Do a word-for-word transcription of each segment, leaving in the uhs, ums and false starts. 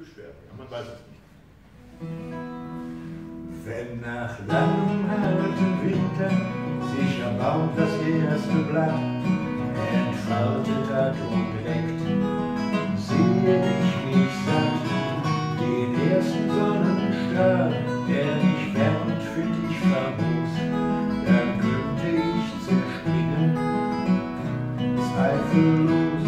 hübsch werden. Ja, man weiß es nicht. Wenn nach langem harten Winter sich am Baum das erste Blatt entfaltet hat und leckt, sehe ich mich satt, den ersten Sonnenstrahl, der mich wärmt für dich famos, dann könnte ich zerspringen, zweifellos.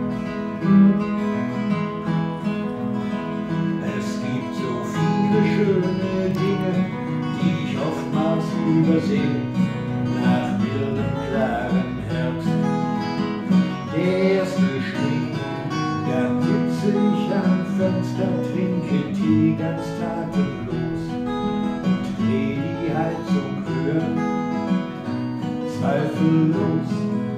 Es gibt so viele schöne Dinge, die ich oftmals übersehe, nach mildem, klaren Herbst. Der erste Schnee, dann sitze ich am Fenster, trinke Tee ganz tatenlos und dreh die Heizung höher, zweifellos.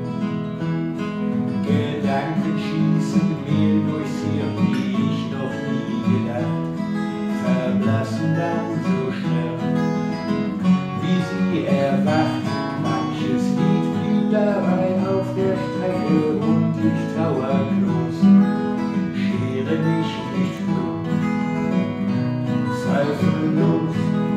Gedanken schießen mir durchs Hirn, die ich noch nie gedacht, verblassen dann so schnell, wie sie erwacht. Manches Lied blieb dabei auf der Strecke und ich trauerlos, schere mich nicht drum, zweifellos.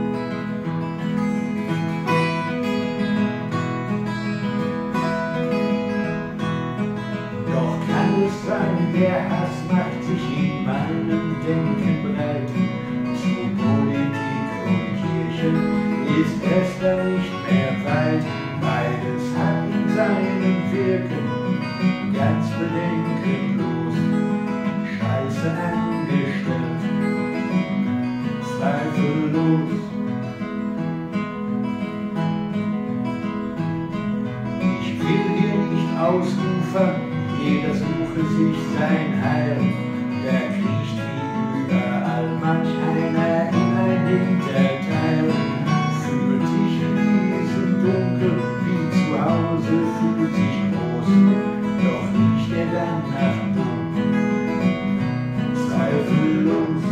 Doch kann es sein, der Hass macht sich in meinem Denken breit. Zu Politik und Kirche ist es dann nicht mehr weit. Beides hat in seinem Wirken ganz bedenkenlos Scheiße angestellt, zweifellos. Ich will hier nicht ausufern, jeder suche sich sein Heil. Da kriecht wie überall manch einer in ein Hinterteil. Fühlt sich in diesem Dunkel wie zu Hause, fühlt sich groß, doch riecht er dann nach Dumm, zweifellos.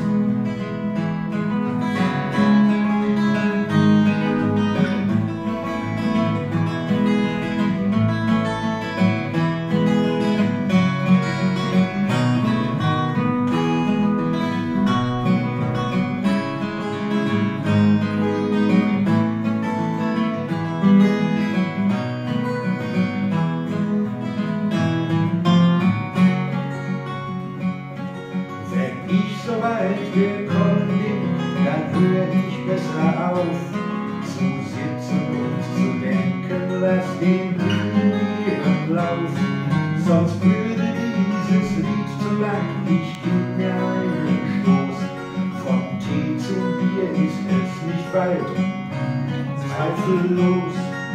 Wenn ich so weit gekommen bin, dann höre ich besser auf, zu sitzen und zu denken, lass den Leben laufen. Sonst würde dieses Lied zu lang, ich geb mir einen Stoß. Vom Tee zum Bier ist es nicht weit, zweifellos.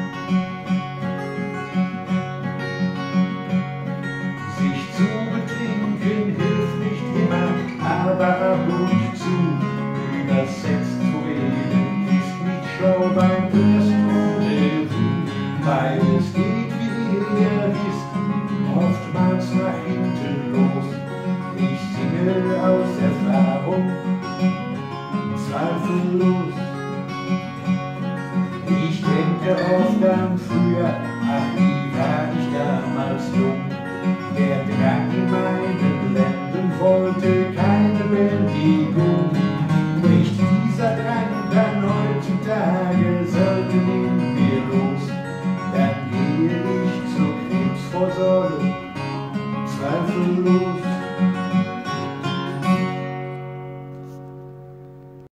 Sich zu betrinken hilft nicht immer, aber ab und zu übersetzt zu reden ist nicht schlau beim ersten Revue. Beides geht, wie ihr wisst, oftmals nach hinten los. Ich singe aus Erfahrung, zweifellos. Ich denke oft an früher,